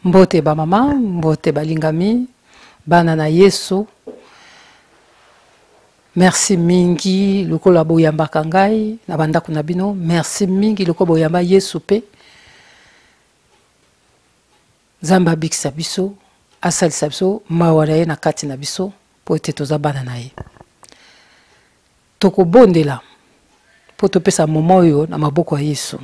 Mbote ba mama, mbote ba lingami, bana na Yesu. Merci mingi lokola boyamba kangai na banda kuna bino. Merci mingi lokola boyamba Yesu pe. Zamba bikisa biso, asalisa biso mawara ye na kati na biso po ete toza bana na ye. Toko bondela po topesa moment oyo na maboko ya Yesu.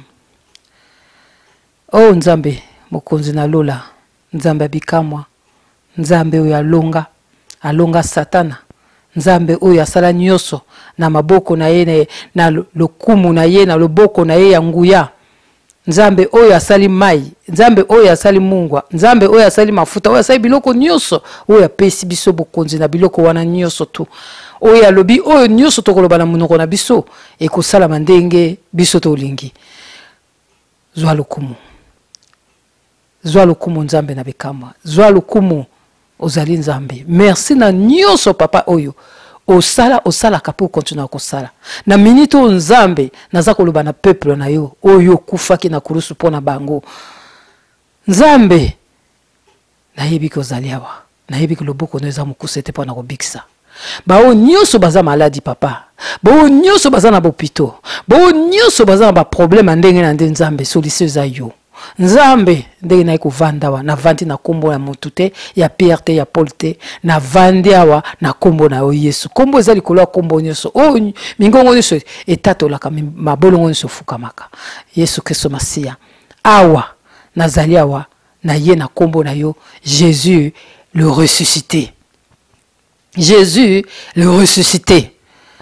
Oh Nzambe mokonzi na lola, Nzambe bikamwa, Nzambe oyo alonga Satana, Nzambe oyo asala nyoso na maboko na ye na lokumu na ye na loboko na ye ya nguya. Nzambe oyo asali mai, Nzambe oyo asali mungwa, Nzambe oyo asali mafuta, oyo asali biloko nyoso, oyo apesi biso bokonzi na biloko wana nyoso tu. Oyo alobi oyo nyoso tokoloba na munoko na biso ekosala mandenge biso tolingi. Zwa lokumu. Zwa lokumu Nzambe na bikamwa. Zwa lokumu ozali Nzambe. Merci na nyoso papa oyo. Osala kapo continue kosala. Na minute o Nzambe naza koloba na peuple na yo oyo kufaki na kurusu pona bango. Nzambe na yebi ko zaliawa. Na yebi ko loboko neza mukusete pona ko bikisa. Bao nyoso baza maladi papa. Bao nyoso baza na bopito. Bao nyoso baza na ba problème ndenge na Nzambe solution za yo. Nzambe ndenge na kovanda na vandi na kombo ya motute ya Pierre te ya Paul te na vandi awa na kombo na Yesu. Kombo ezali koloa kombo nyoso. Oh mingongo nyoso etatolaka mabolongo nyoso fukamaka. Yesu Kristo Masia. Awa nazali awa na ye na kombo na yo Jésus le ressuscité. Jésus le ressuscité.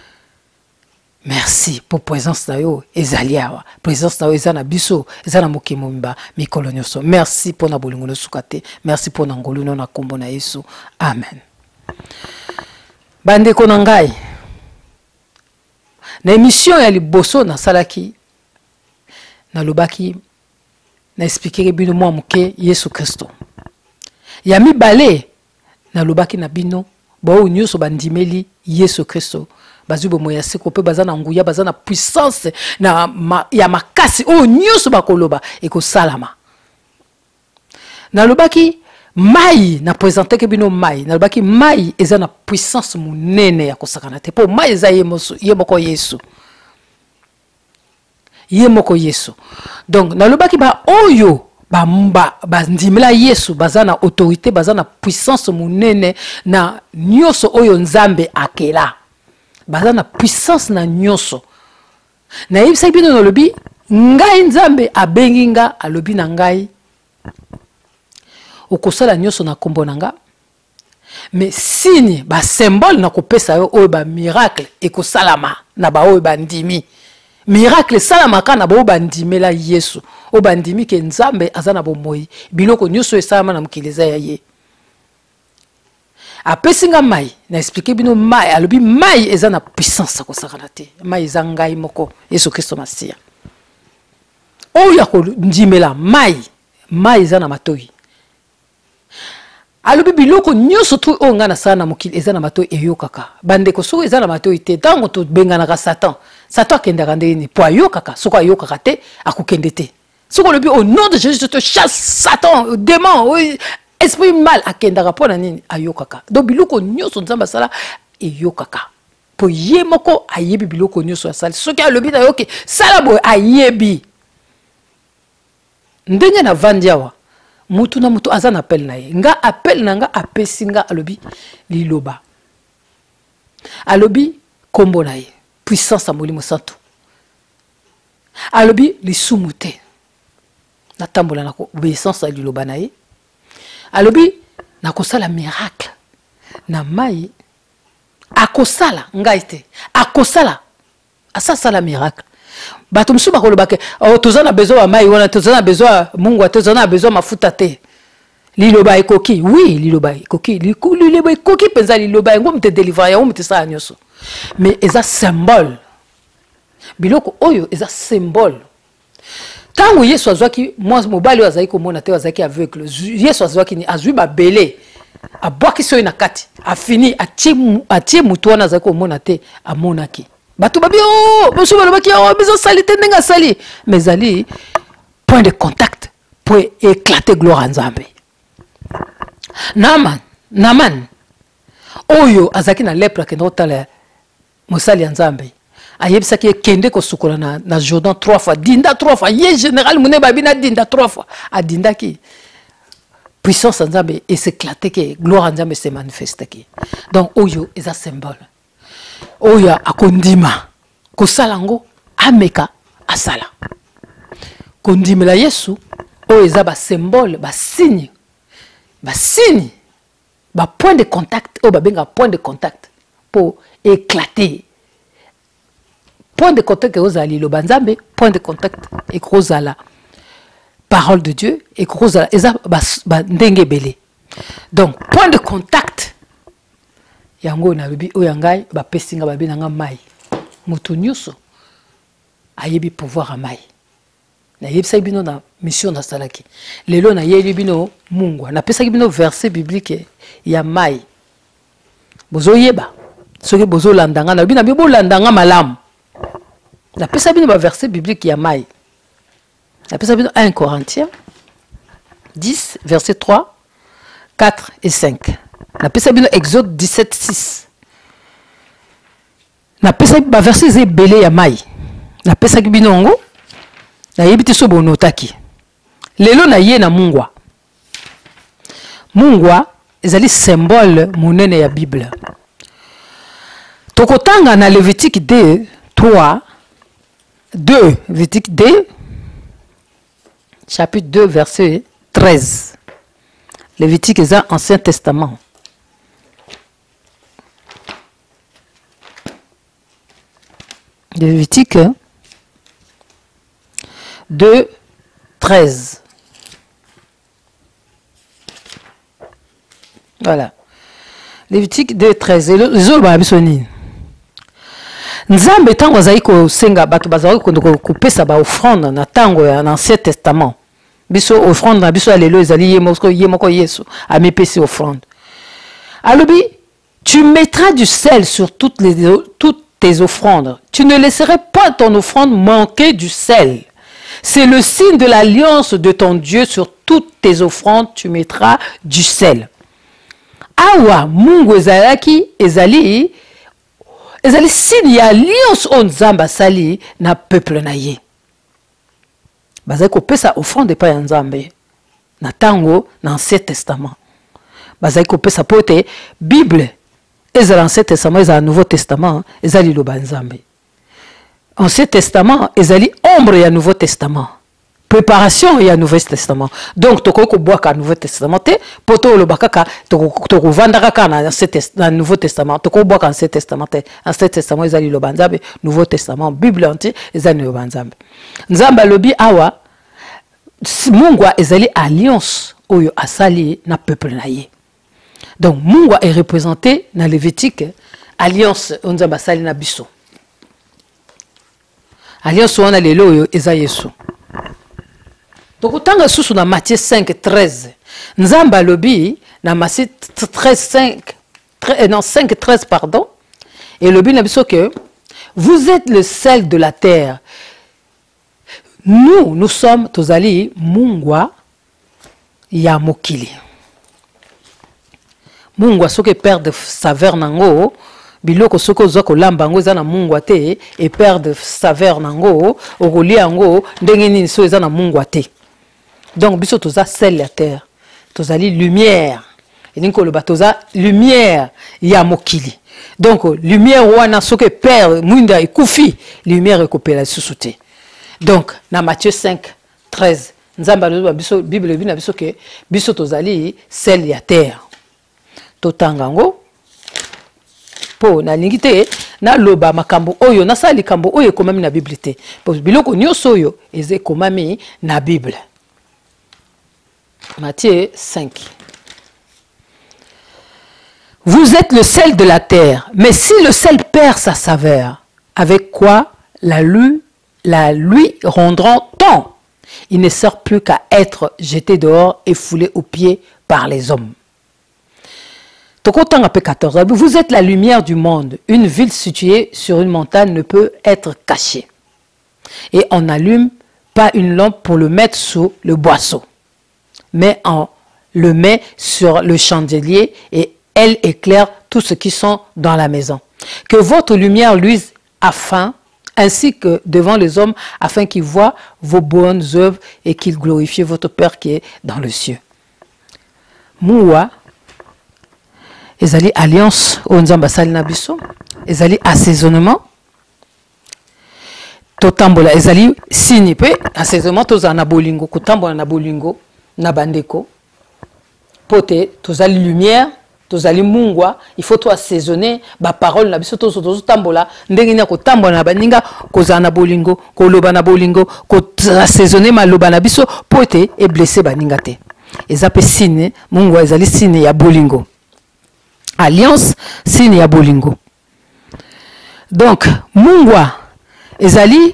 Merci pour présence na yo ezaliawa. Présence na yo ezana biso, ezana mokimo mba mikolo nyoso. Merci pour na bolingo no sukate. Merci pour na ngolu no na kombo na Yesu. Amen. Bande ko na ngai. Na émission ya liboso na salaki na lobaki na expliquer bino mwa muke Yesu Kristo. Ya mibale na lobaki na bino bao nyoso bandimeli Yesu Kristo. Bazubo moya seko pe bazana nguya bazana puissance na ya makasi o nyoso bakoloba eko salama. Na lobaki mai na présenter ke bino mai na lobaki mai ezana puissance munene ya kosakana te po mai eza yemoko Yesu. Yemoko Yesu. Donc na lobaki ba oyo ba ndimela Yesu bazana autorité bazana puissance munene na nyoso oyo Nzambe akela. Bazana puissance na nyoso. Na yebisa bino na lobi ngai Nzambe abengi nga alobi na ngai okosala nyoso na kombo na nga. Mais signe ba symbole na kopesa yo oyo ba miracle ekosalama na ba oyo bandimi. Miracle salama kana ba oyo bandimela Yesu. O bandimi ke Nzambe azana bomoi biloko nyoso esalama na mukileza ya ye. Apesinga mai na expliquer bino mai alobi mai eza na puissance ko sakana te mai eza ngai moko Yesu Kristo Masia oya ko ndimela mai eza na matoi alobi biloko nyoso tu o ngana sana mokili eza na matoi eyokaka bande ko soko eza na matoi te tango to bengana ka Satan akendaka ndeni po ayokaka soko ayokaka te akukende te soko lobi au nom de Jésus te chasse Satan démon esprit mal akendaka pona nini ayokaka. Donc biloko nyoso Nzambe sala eyokaka. Po ye moko ayebi biloko nyoso asala. Soki alobi na yoke sala boy ayebi. Ndenge na vandiawa mutu na mutu azana appel na ye. Nga appel na nga apesi nga alobi liloba. Alobi kombo na ye. Puissance a molimo santo. Alobi lisumu te. Na tambola na obéissance a liloba na ye. Alobi na kosala miracle na mai akosala ngai te akosala asala miracle bato musu bakoloba ke tozana besoin wa mai wana tozana besoin mungwa tozana besoin mafuta te liloba ekoki oui liloba ekoki penza liloba ngo mte délivrer ngo mte sa nyoso mais eza symbole biloko oyo eza symbole. Tango Yesu azwaki moi mobali azaki komona te azaki aveugle Yesu azwaki ni azwi ba belé abwaki soyi na kati afini atie mutu wana azaki komona te amonaki bato babi oh boso balobaki oh bezo sali te ndenga sali mais ali point de contact pour éclater gloire à Nzambe Naman oyo azaki na lepre akende kotala mosali ya Nzambe ayebisaki ekende kosukola na Jordan 3 fois dinda 3 fois ye général mune babina dinda 3 fois adindaki puissance ya Nzambe eséclate ke gloire ya Nzambe se manifeste ki donc oyo eza symbole oyo akondima kosala ngo ameka asala kondimela Yesu oyo eza ba symbole ba signe ba point de contact oyo babenga point de contact pour éclater point de contact ekozala liloba Nzambe point de contact ekozala parole de Dieu ekozala eza ba ndenge ebele donc point de contact yango na lobi oyo ngai bapesinga babinanga mai mutu nyuso ayebi pouvoir a mai na yebisa bino na mission na salaki lelo na yebi bino mungwa na pesa bino verset biblique ya mai bozo yeba soki bozo landanga na bino bo landanga malamu na pesa bino ba verset biblique ya mai na pesa bino 1 Corinthiens 10 verset 3 4 et 5 na pesa bino Exode 17 6 na pesa ba verset ebele ya mai na pesa bino ngo na yebiti so bonotaki lelo na ye na mungwa ezali symbole monene ya Bible tokotanga na Lévitique 2 Lévitique 2 chapitre 2 verset 13 Lévitique est un Ancien Testament Lévitique 2, 13. Voilà. Lévitique 2, 13. Les autres, Nzambe tango azali ko senga bato bazali ko pesa ba offrande na tango ya Ancien Testament. Biso offrande na biso alelo ezali yemoko Yesu amepesi offrande. Alobi, tu mettras du sel sur toutes tes offrandes. Tu ne laisserais pas ton offrande manquer du sel. C'est le signe de l'alliance de ton Dieu sur toutes tes offrandes, tu mettras du sel. Awa mungu ezali signe ya alliance on Nzambe sali na peuple na ye. Bazali ko pesa offrande pa ya Nzambe na tango na Ancien Testament. Bazali ko pesa pote Bible ezali Ancien Testament ezali Nouveau Testament ezali loba Nzambe. Ancien Testament, ezali ombre ya Nouveau Testament. Préparation ya Nouveau Testament. Donc, toko ko boire ka Nouveau Testament te, poto lo bakaka toko vanda kaka na Nouveau Testament. Toko boire ka Ancien Testament te. Ancien Testament ezali lo banzambe, Nouveau Testament, Bible entier ezali lo banzambe. Nzamba lobi awa mungwa ezali alliance oyo asali na peuple na ye. Donc, mungwa est représenté na Lévitique alliance nzamba asali na biso. Alliance wana lelo oyo eza Yesu. Tokotanga susu na Matthieu 5:13. Nzamba lobi na Matthieu 5:13 pardon. Et lobi na biso que vous êtes le sel de la terre. Nous sommes tozali mungwa ya mokili. Mungwa soki perd saveur nango biloko soko zo ko lamba ngo eza na mungwa te et perdre saveur nango okolia ngo ndenge nini so eza na mungwa te. Donc biso toza sel la terre, tozali lumière. Et ninko le batoza lumière ya mokili. Donc lumière wana soke perd mwinda ekufi lumière ekopela susu te. Donc na Matthieu 5:13 Nzamba loba biso Bible bina biso ke biso tozali sel ya terre. Totanga ngo po na lingite na loba makambo oyo na sali kambo oyo komami na Bible te. Po biloko nyoso oyo eze komami na Bible. Matthieu 5. Vous êtes le sel de la terre, mais si le sel perd sa saveur, avec quoi la lui rendront-on? Il ne sert plus qu'à être jeté dehors et foulé aux pieds par les hommes. Vous êtes la lumière du monde. Une ville située sur une montagne ne peut être cachée. Et on n'allume pas une lampe pour le mettre sous le boisseau, mais on le met sur le chandelier et elle éclaire tous ceux qui sont dans la maison. Que votre lumière luise ainsi que devant les hommes, afin qu'ils voient vos bonnes œuvres et qu'ils glorifient votre Père qui est dans le ciel. Moua, ezali alliance au Nzamba sali na biso, ezali assaisonnement. Totambola ezali signe pe assaisonnement toza na bolingo, kotambola na bolingo na bandeko. Pote tozali lumière, tozali mungwa, il faut to assaisonner ba parole na biso tozo tambola ndenge nya kotambola na baninga koza na bolingo, koloba na bolingo, ko assaisonner maloba na biso pote e blesser baninga te. Ezape signe mungwa ezali signe ya bolingo. Alliance signe ya bolingo. Donc mungwa ezali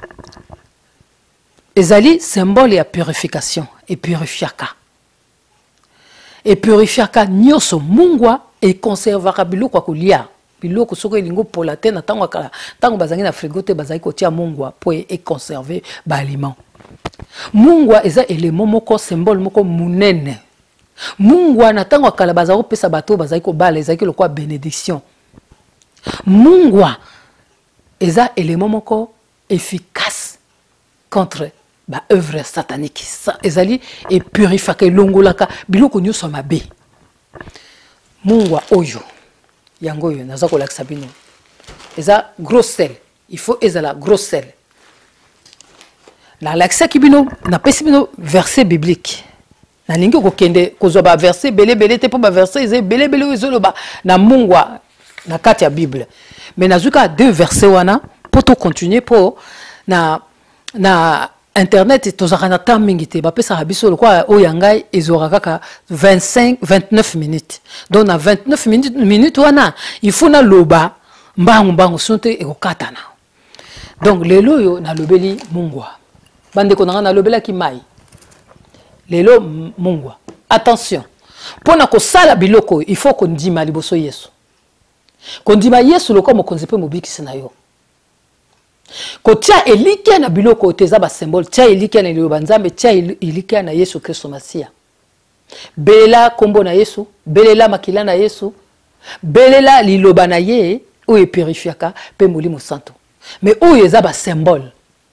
symbole ya purification et purifiaka. Et purifiaka nyoso mungwa et conservera biloko kolia. Biloko soko elingo pour la terre tango kala tango bazangi na frigo te bazali kotia mungwa pour et conserver ba aliment. Mungwa eza élément moko symbole moko munene. Mungwa na tango kala bazako pesa bato bazali ko bala ezaki lokwa bénédiction. Mungwa eza élément moko efficace contre ba œuvre satanique. Ezali et purifier longolaka biloko nyoso mabe. Mungwa oyo yango yo nazako lakisa bino. Eza gros sel. Il faut ezala gros sel. Na lakisa kibino na pesi bino verset biblique. Na lingi ko kende kozwa ba verset belé te po ba verset eze belé ezoloba na mungwa na kati ya Bible. Mais nazuka deux versets wana pour to continuer pour na internet tozaka na temps mingi te ba pesa biso lokwa oyangai ezora kaka 29 minutes. Donc na 29 minutes wana il faut na loba mbangu sonte ekokatana. Donc lelo yo na lobeli mungwa. Bande konanga na lobela ki mai. Lelo mungwa. Attention. Pona ko sala biloko il faut qu'on ndima liboso Yesu. Kondima Yesu loko mokonzi pe mobikisi na yo. Ko tia elikia na biloko teza ba symbole, tia elikia na liloba nzambe, tia elikia na Yesu Kristo Masia. Belela kombo na Yesu, belela makila na Yesu, belela liloba na ye o e purifiaka pe molimo santo. Mais o yeza ba symbole.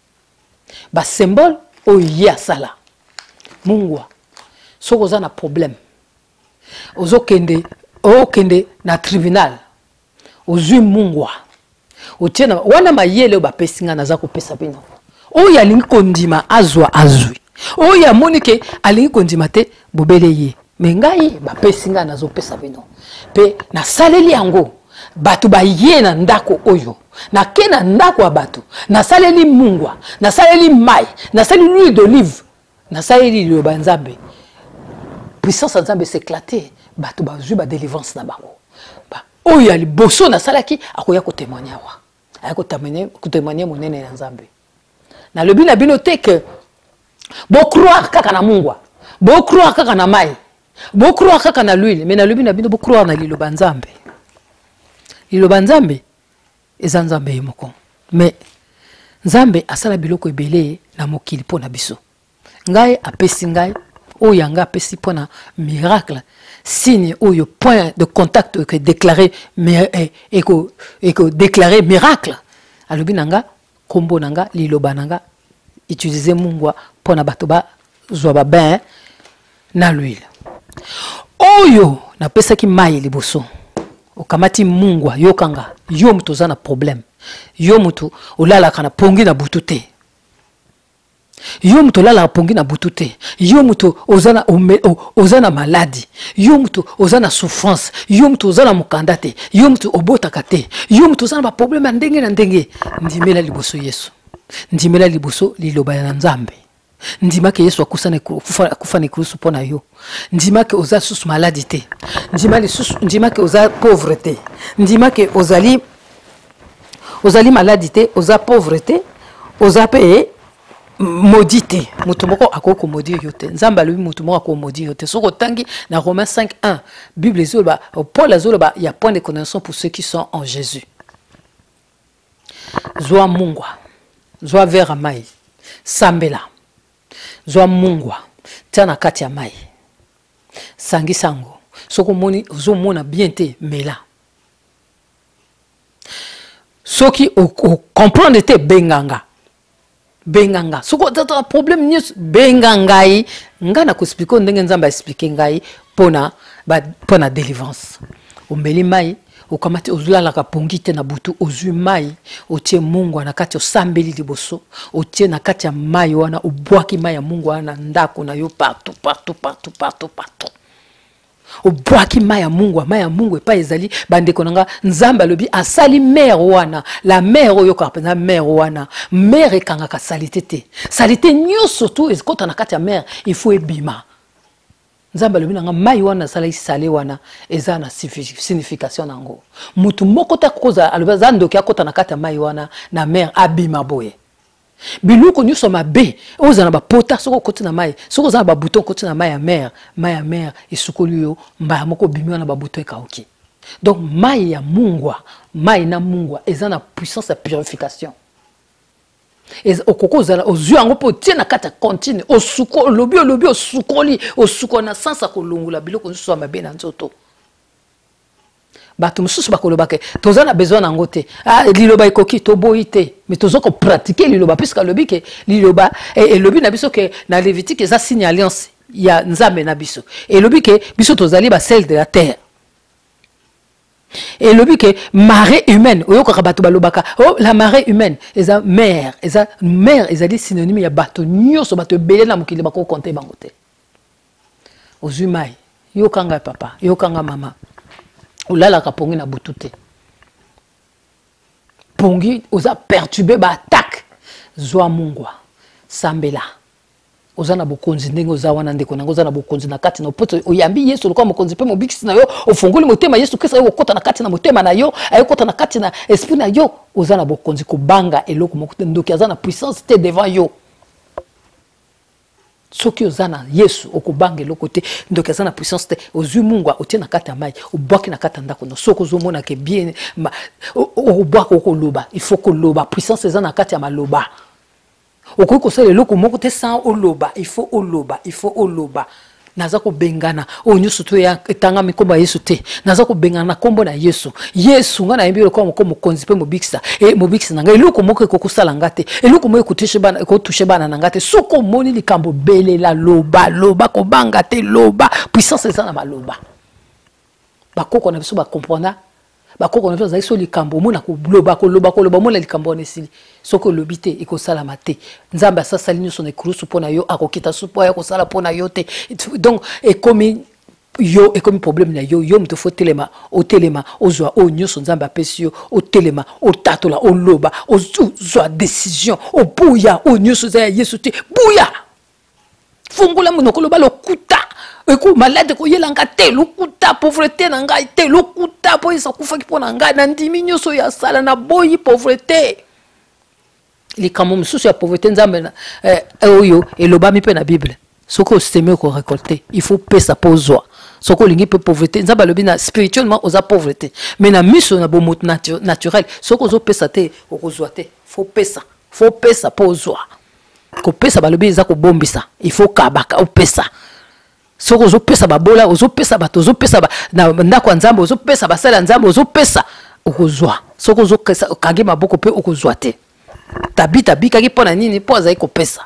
Ba symbole o ya sala. Mungwa. Soko za na problème. Ozo kende na tribunal. Ozui mungwa. Otiena wana mayele ba pesinga naza ko pesa bino. Oya lingi kondima azwa azwi. Oya monike alingi kondima te bobele ye. Me ngai ba pesinga nazo pesa bino. Pe na saleli yango batu ba ye na ndako oyo. Na kena ndako abatu. Na saleli mungwa, na saleli mai, na saleli l'huile d'olive, na saleli le banzambe. Puissance nzambe s'éclater, batu ba zui ba délivrance na bango. Oya li boso na salaki akoya ko témoigner wa. Ayako témoigner monene na nzambe. Na lobi na bino te que bo croire kaka na mungwa, bo croire kaka na mai, bo croire kaka na l'huile, mais na lobi na bino bo croire na liloba nzambe. Liloba nzambe eza nzambe moko. Mais nzambe asala biloko ebele na mokili pona biso. Ngai apesi ngai oyo nga apesi pona miracle. Signe ou yo point de contact que déclarer déclarer miracle. Alobi nanga kombo nanga liloba nanga utiliser mungwa pona bato ba zwa ba bain na l'huile. Oyo na pesa ki mai liboso. Okamati mungwa yokanga yo mutu za na problème. Yo mutu olala kana pongi na butute. Yo mutu olala pongi na butute. Yo mutu ozana maladie. Yo mutu ozana souffrance. Yo mutu ozana mukandate. Yo mutu obotaka te. Yo mutu ozana ba problème ndenge na ndenge. Ndimela liboso Yesu. Ndimela liboso liloba ya nzambe. Ndima ke Yesu akusana kufa ni krusu pona yo. Ndima ke oza susu maladie te. Ndima ke oza pauvreté. Ndima ke ozali maladie te, oza pauvreté, oza pe maudité. Mutumoko akoko maudit yote. Nzamba lui mutumoko akoko maudit yote. Soko tangi na Romains 5:1. Bible zoloba, Paul azoloba, il y a point de connaissance pour ceux qui sont en Jésus. Zwa mungwa. Zwa vera mai. Sambela. Zwa mungwa. Tiana kati ya mai. sangi sango soko moni ozo mona bien te mela soki o comprendre te benganga soko tata problème nyos bengangai ngana ko expliquer ndenge nzamba expliquer ngai pona délivrance o mbeli mai o kamati ozula ka pongi te na butu ozui mai otie Mungu na kati osambeli liboso otie na kati ya mai wana obwaki mai ya Mungu wana ndako na yo partout obwaki mai ya Mungu epa ezali bandeko nanga nzamba lobi asali mère wana la mère oyo kapena mère wana mère ekanga ka salite nyoso tu ezikota na kati ya mère il faut ebima nzamba lobi nanga mai wana sala sale wana eza na signification nango mutu moko ta koza aloba zandoki akota na kati ya mai wana na mère abima boye biluko nyuso mabe ozana ba pota soko koti na mai soko za ba bouton koti na mai ya mère esukoli yo mba moko bimi wana ba bouton kaoki donc mai ya Mungu mai na Mungu eza na puissance de purification okoko zala ozu yango po tie na kata continue osuko lobi osukoli osuko na sansa kolungula biloko nyuso mabe na nzoto bato mususu bakolobake toza na besoin nango te liloba ekoki toboyi te mais tozo ko pratiquer liloba puisque lobi ke liloba et lobi na biso ke na Lévitique eza signe alliance ya nzambe na biso et lobi ke biso tozali ba sel de la terre et lobi ke marée humaine oyoka bato balobaka la marée humaine eza mère ezali synonyme ya bato nyoso bato belé na mokili bako compter bango te ozumai yokanga papa yokanga mama olala ka pongi na butu te pongi oza perturbé ba attaque zwa Mungu sambela oza na bokonzi ndenge oza wana ndeko nango oza na bokonzi na kati na poto oyambi Yesu lokwa mokonzi pe mobikisi na yo ofungoli motema Yesu Kristo yo okota na kati na motema na yo ayokota na kati na esprit na yo oza na bokonzi kobanga eloko moko te ndoki aza na puissance te devant yo soki ozana Yesu okubanga eloko te ndoki aza na puissance te ozui Mungu otie na kati ya mai obwaki na kati ya ndako no soko ozomona ke bien obwaka okoloba il faut koloba puissance eza na kati ya maloba okoki kosala eloko moko te sans oloba il faut oloba naza ko bengana o nyusu to ya etanga mikomba Yesu te naza ko bengana kombo na Yesu ngana yembi ko mokonzi pe mobikisa mobikisa nanga eloko moko ko kusala ngate eloko moko ko toucher bana ngate soko moni likambo belela loba ko banga te loba puissance eza na maloba bakoko na biso ba comprendre bakoko na biso za iso likambo mona ko loba mona likambo nesili soko lobite ekosala mate nzamba sasa linyo ne krusu pona yo akokita supo ya kosala pona yo te donc ekomi problème na yo mto faut telema o telema ozwa o nyoso nzamba pesi yo o telema o tatola o loba ozwa décision o buya o nyoso za Yesu te buya fungula monoko loba lokuta eko malade ko yelanga te lokuta pauvreté na ngai te lokuta po isa kufaki pona ngai na ndimi nyoso ya sala na boyi pauvreté likambo mususu ya pauvreté nzambe na oyo elobami pe na Bible soko système ko récolter il faut pesa pozwa soko lingi pe pauvreté nzambe lobi na spirituellement oza pauvreté mais na miso na bomot naturel soko zo pesa te okozwa te faut pesa pozwa ko pesa balobi eza ko bombisa il faut kabaka o pesa soko zo pesa babola ozo pesa bato ozo pesa na ndako nzambe ozo pesa basala nzambe ozo pesa okozwa soko zo kage maboko pe okozwa te tabita bikaki pona nini po azai ko pesa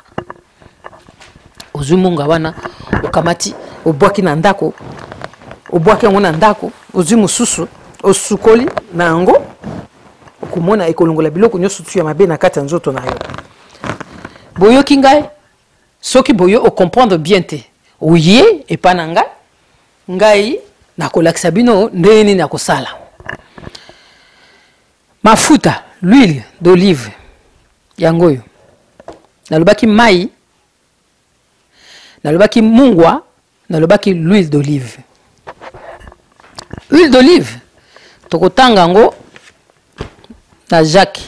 ozumunga wana okamati obwaki na ndako obwaki ngona ndako ozu mususu osukoli na ngo okumona ekolongola biloko nyoso tu ya mabe na kati nzoto na yo boyo kingai soki boyo o comprendre bien te oye epananga ngai na kolakisa bino ndeni na kosala mafuta l'huile d'olive yangoyo nalobaki mai nalobaki mungwa nalobaki l'huile d'olive tokotanga ngo na Jacques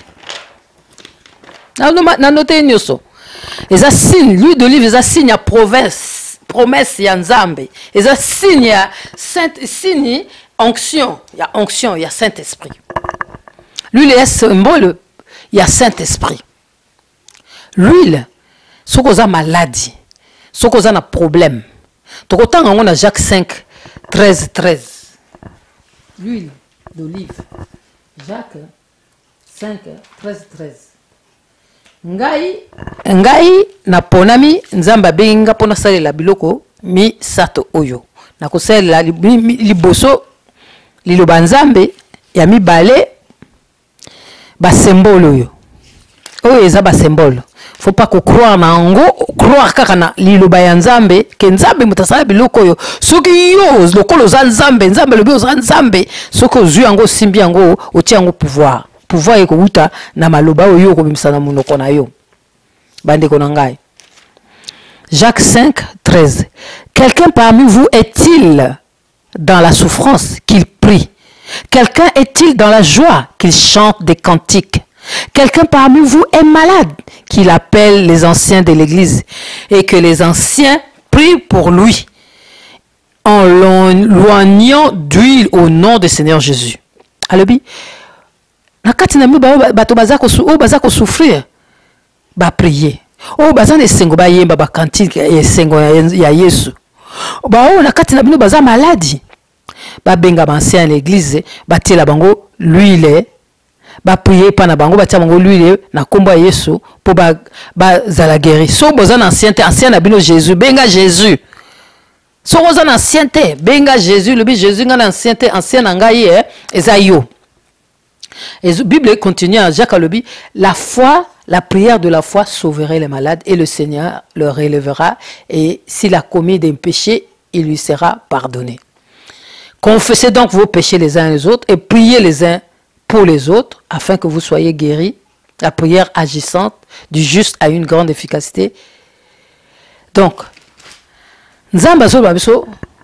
na note nyoso eza signe l'huile d'olive eza signe ya promesse ya nzambe eza signe ya signe onction ya Saint-Esprit l'huile est symbole ya Saint-Esprit l'huile soko za maladie soko za na problème tokotanga ngo na Jacques 5 13 13. L'huile d'olive. Jacques 5 13 13. Ngai na ponami nzamba benga pona salela biloko mi sato oyo. Na kosalela liboso liloba nzambe ya mibale ba symbole oyo. Oyo eza ba symbole. Faut pas qu'on croire na ngo, croire kaka na liloba ya nzambe, ke nzambe mutasala biloko oyo. Soki yo lokolo za nzambe, nzambe lobi za nzambe, soki ozwi yango simbi yango oti yango pouvoir. Pouvoir eko uta na maloba oyo ko bimisa na munoko na yo. Bande ko na ngai. Jacques 5 13. Quelqu'un parmi vous est-il dans la souffrance qu'il prie? Quelqu'un est-il dans la joie qu'il chante des cantiques? Quelqu'un parmi vous est malade, qu'il appelle les anciens de l'église et que les anciens prient pour lui en loignant d'huile au nom du Seigneur Jésus. Alobi, nakati na mi bato bazako souffrir, ba prier. Oh bazane sengo ba yemba ba cantique sengo ya Yesu. Ba o nakati na bino baza maladi. Ba benga ba anciens à l'église, ba tela bango l'huile. Ba prier pa na bango ba tia bango l'huile na kombo ya Yesu po ba zala guéri. So boza na ancien na bino Jésus, benga Jésus. So boza na ancienté, benga Jésus, le Jésus ngana ancienté, ancien na ngai eza yo. Et la Bible continue à Jacques Alobi, la foi, la prière de la foi sauverait les malades et le Seigneur le relèvera et s'il a commis des péchés, il lui sera pardonné. Confessez donc vos péchés les uns les autres et priez les uns pour les autres, afin que vous soyez guéris. La prière agissante du juste a une grande efficacité. Donc, nzamba zo babiso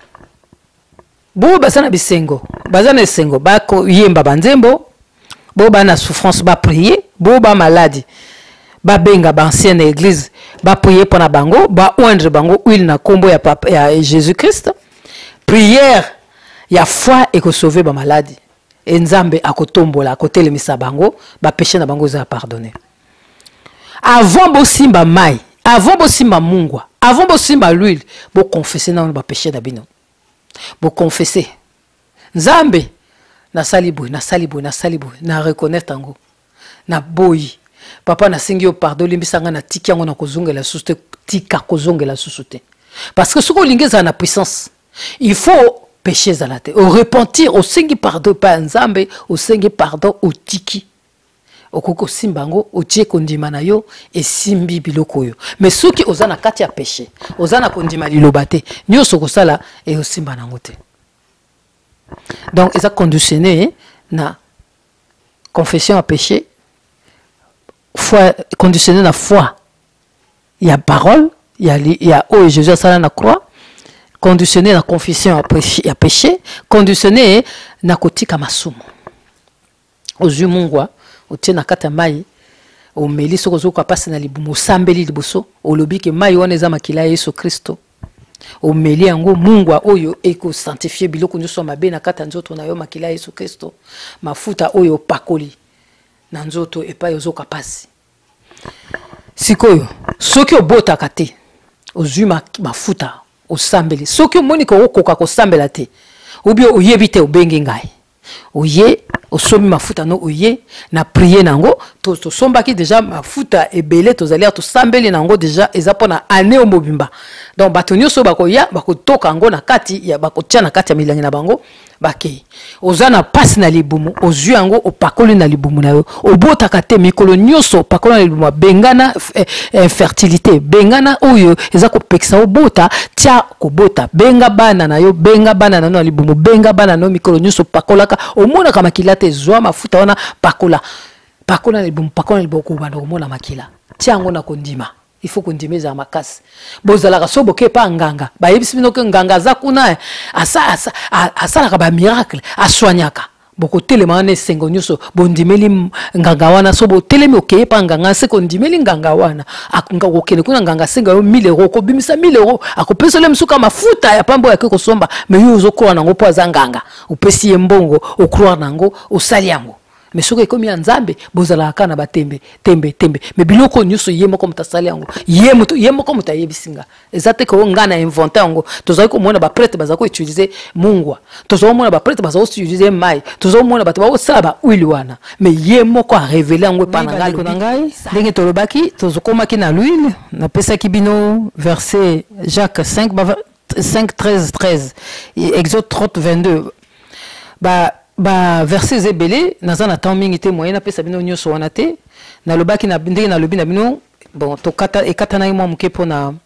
bo basana bisengo, bazana sengo bako yemba banzembo, bo bana souffrance ba prier, bo ba maladie, ba benga ba ancienne église, ba prier pour na bango, ba oindre bango huile na kombo ya papa ya Jésus-Christ. Prière ya foi et ko sauver ba maladie. Et nzambe akotombola akotelemisa bango ba péché na bango za pardonner. Avant bo simba mai, avant bo simba mungwa, avant bo simba l'huile, bo confesser na ba péché na bino. Bo confesser. Nzambe na saliboy, na saliboy, na saliboy, na reconnaître ngo. Na boyi. Papa na singi yo pardon limbisanga na tiki yango na kozongela susute tika kozongela susute. Parce que ce qu'on lingeza na puissance, il faut péché zalate, au repentir, au sengi pardon pa nzambe, au sengi pardon au tiki. Au koko simbango, au tie kondima na yo, et simbi biloko yo. Mais ceux qui osana kati ya péché, osana kondima lilobate, nyo soko sala, et au simba na ngote. Donc, ils ont conditionné na confession à péché, foi, conditionné na foi. Il y a parole, il y a oh Jésus a sala na croix. Conditionné la confession à péché, conditionné na kotika masumu. Ozu mungwa, otie na kata mai, o meli soko zoko apasi na libumu, sambeli liboso, o lobi ke mai wana eza makila Yesu Kristo. O meli yango mungwa oyo eko sanctifier biloko nyonso mabe na kata nzoto na yo makila Yesu Kristo. Mafuta oyo pakoli na nzoto epai ozoko apasi. Sikoyo, soki obotaka te, ozu mafuta au sambeli. Soki moni ko koka ko sambela te. Obi oyebite obengi ngai. Oye, osomi mafuta no oye na prier nango, to sombaki déjà mafuta ebele to zalia to sambeli nango déjà ezapona ane o mobimba. Donc batonyo so bakoya bakotoka ngo na kati ya bakotia na kati ya milangi na bango bake. Ozana passe na libumu, ozu yango opakoli na libumu na yo. Obotaka te mikolo nyoso opakoli na libumu bengana infertilité, bengana oyo ezako pekisa obota tia kobota benga bana na yo, benga bana na no libumu, benga bana no mikolo nyoso pakolaka omona kama kilate zwa mafuta wana pakola. Pakola na libumu, pakola na libumu ko bana omona makila. Tia ngo na kondima. Il faut qu'on dise à ma casse. Bozala so boke pa nganga. Ba yebisi bino ke nganga za kuna asa la ba miracle aswanyaka. Boko telema ne sengo nyuso bondimeli nganga wana so bo telemi oke pa nganga se kondimeli nganga wana. Akunga okene kuna nganga senga yo 1000 euros ko bimisa 1000 euros akopesa le msuka mafuta ya pambo ya keko somba me yo uzokoa nango po za nganga. Upesi mbongo okroa nango osali yango. mais soki comme ya nzambe bozala kana ba tembe mais biloko nyuso yemo comme tasali yango yemo comme tayebisinga ezate ko ngana inventer yango tozali ko mona ba prêtre bazako utiliser mungwa tozali mona ba prêtre bazako utiliser mai tozali mona bato ba sala ba huile wana mais yemo ko révéler yango pa na ngai ndenge tolobaki tozokomaki na l'huile na pesa kibino verset Jacques 5 13 Exode 30 22 verset zebele nazana temps mingi te moyen na pesa bino nyoso wana te na lobaki na ndenge na lobi na bino bon to kata ekata na mo muke pona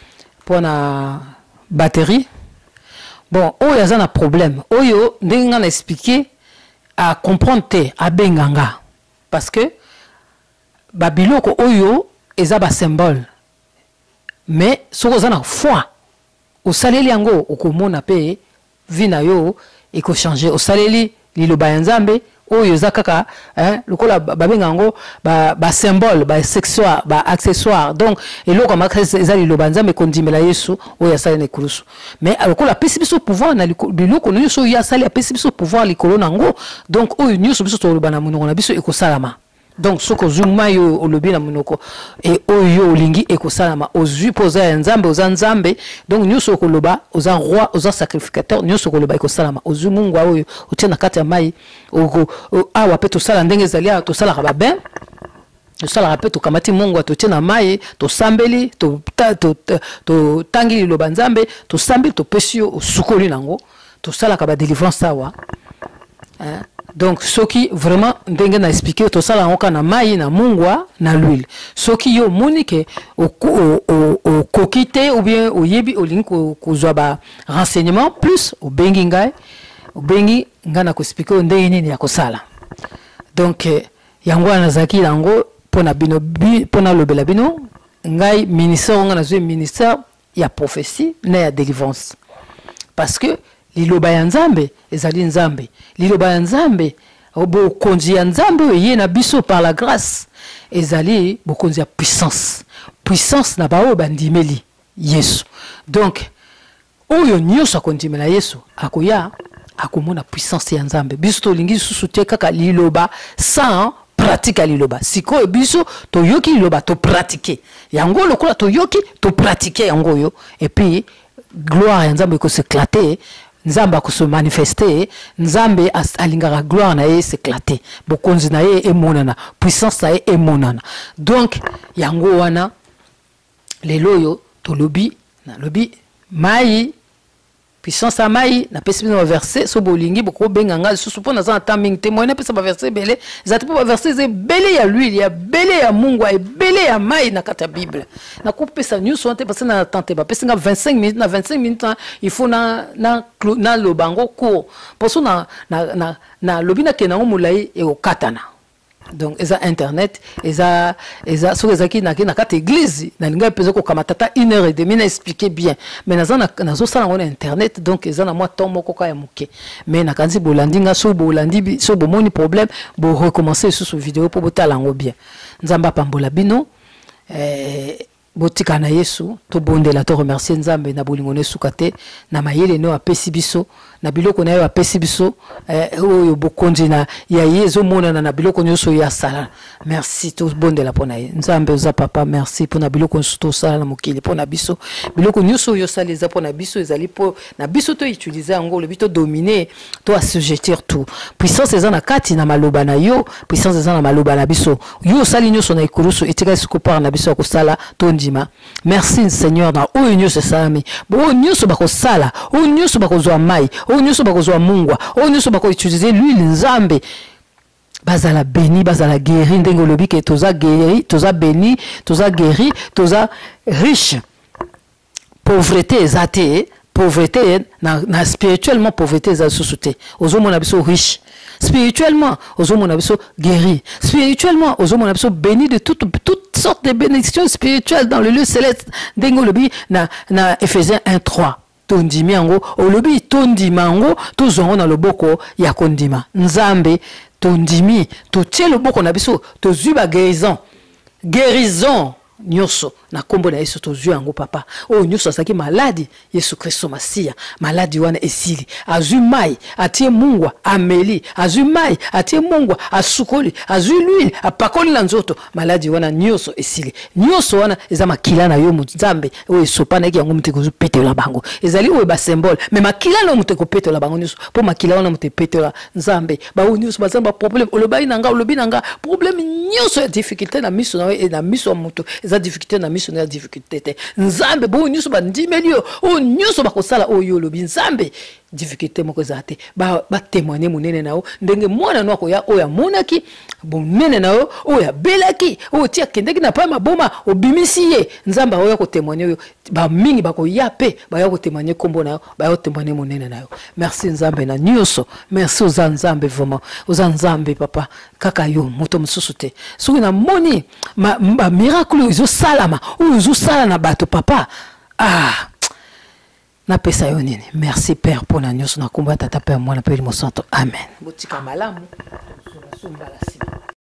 batterie bon oyo azana problème oyo ndenge nga na expliquer à comprendre te a benganga parce que babiloko oyo eza ba symbole mais soko zana foi au saleli yango okomona pe vina yo eko changer au saleli liloba ya nzambe oyo za kaka lokola babenga ngo ba symbole ba sexual ba accessoire donc eloko makasi eza liloba nzambe kondimela Yesu oyo asali na kurusu mais lokola pesi biso pouvoir na biloko nyuso ya sali pesi biso pouvoir likolo nango donc oyo nyuso biso to loba na monoko na biso eko salama donc soko zuma yo olobi na monoko et oyo olingi ekosalama ozui poza ya nzambe oza nzambe donc nyuso koloba oza roi oza sacrificateur nyuso koloba ekosalama ozui mungu oyo otia na kati ya mai awa pe tosala ndenge ezali awa tosalaka baben tosalaka pe tokamati mungu atotie na mai tosambeli totangi liloba nzambe tosambeli topesi yo osukoli nango tosalaka ba délivrance awa donc soki vraiment ndenge na expliquer to sala ngoka na mai na mungwa na l'huile soki yo monike o kokite ou bien o yebi o link ko zwa ba renseignement plus o bengi ngai o bengi ngana ko expliquer ndenge nini ya kosala donc yango na zaki yango pona bino pona lobela bino ngai ministère ngana zwe ministère ya prophétie na ya délivrance parce que liloba ya nzambe ezali nzambe liloba ya nzambe obo konzi ya nzambe ye na biso par la grâce ezali bokonzi ya puissance na bao bandimeli Yesu donc oyo nyuso akondimela Yesu akoya akomona puissance ya nzambe biso to lingi susu te kaka liloba sans pratique liloba siko biso to yoki liloba to pratiquer yango lokola to yoki to pratiquer yango yo et puis gloire ya nzambe ko s'éclater nzambe ko se manifester nzambe alingaka gloire na ye s'éclater bokonzi na ye emonana puissance na ye emonana donc yango wana lelo yo to lobi na lobi mai puissance à mai na pesi bino verset so bolingi boko benga nga susu pona za timing te moyena pesa ba verset belé zati po ba verset ze belé ya l'huile ya belé ya mungu ya belé ya mai na kata bible na ko pesa news so te parce na tenter ba pesa nga 25 minutes na 25 minutes il faut na le bango court pour so na lobina ke na mulai e o katana donc eza internet eza so ezaki na kata église na linga pesa ko kamatata 1h30 na expliquer bien mais nazo sala ngona internet donc eza na moi temps moko ka ya muke mais na kanzi bolandinga so bolandi so bomoni problème bo recommencer sur vidéo pour botala ngo bien nzamba pambola bino botika na Yesu to bondela to remercier nzambe na bolingo ne sukate na mayele no apesi biso na biloko na yo apesi biso oyo bokonzi na ya yezo mona na biloko nyoso ya sala merci to bondela pona ye nzambe oza papa merci pona biloko nyoso to sala na mokili pona biso biloko nyoso yo sala eza pona biso ezali po na biso to utiliser ngo le bito dominer to assujettir tout puissance eza na kati na maloba na yo puissance eza na maloba na biso yo sali nyoso na ikuluso etika siko par na biso ko sala to merci Seigneur na oyo nyoso salami bo nyoso bako sala oyo nyoso bako zwa mai oyo nyoso bako zwa mungwa oyo nyoso bako utiliser l'huile nzambe bazala béni bazala guéri ndenge lobi ke toza guéri toza béni toza guéri toza riche pauvreté ezate pauvreté na spirituellement pauvreté eza susute ozomona biso riche spirituellement ozomona biso guéri spirituellement ozomona biso béni de toutes sortes de bénédictions spirituelles dans le lieu céleste ndenge lobi na Ephésiens 1:3 tondimi yango olobi tondima yango tozongo na loboko ya kondima nzambe tondimi totie loboko na biso tozwi ba guérison nyonso na kombo na Yesu tozwi yango papa o nyonso azaki maladi Yesu Kristo Masia maladi wana esili azwi mai atie mungwa ameli azwi mai atie mungwa asukoli azwi l'huile apakoli na nzoto maladi wana nyonso esili nyonso wana eza makila na yo Nzambe o esopana ki yango muteko petela bango ezali o ba symbole mais makila na muteko petela bango nyonso po makila wana muteko petela Nzambe ba o nyonso bazamba problème olobai nanga problème nyonso ya difficulté na miso na e na miso ya muto eza difficulté na miso na difficulté te Nzambe bo nyonso ba ndimelio o nyonso bakosala o yo lobi Nzambe difficulté moko zate ba témoigner monene nao ndenge mwana no ko ya o ya monaki monene nao o ya belaki o tia kendeki na pa maboma obimisi ye Nzamba o ya ko témoigner yo ba mingi bako ya pe ba ya ko témoigner kombo nao ba ya témoigner monene nao merci Nzambe na nyonso merci aux Nzambe vraiment aux Nzambe papa kaka yo moto mususu te soki na moni ba miracle zo salama o zo sala na bato papa na pesa yo nini merci père pour la nyonso na komba tata père mwana pe mo santo amen botika malamu so la simba